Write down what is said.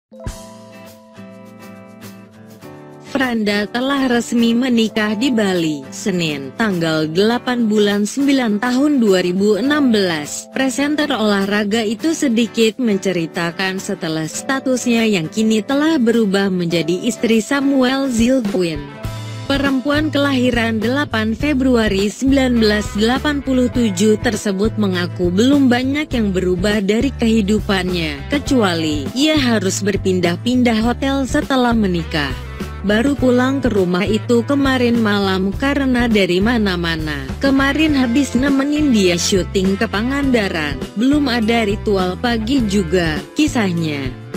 Franda telah resmi menikah di Bali, Senin, tanggal 8 bulan 9 tahun 2016. Presenter olahraga itu sedikit menceritakan setelah statusnya yang kini telah berubah menjadi istri Samuel Zildjian. Perempuan kelahiran 8 Februari 1987 tersebut mengaku belum banyak yang berubah dari kehidupannya, kecuali ia harus berpindah-pindah hotel setelah menikah. Baru pulang ke rumah itu kemarin malam karena dari mana-mana. Kemarin habis nemenin dia syuting ke Pangandaran, belum ada ritual pagi juga, kisahnya.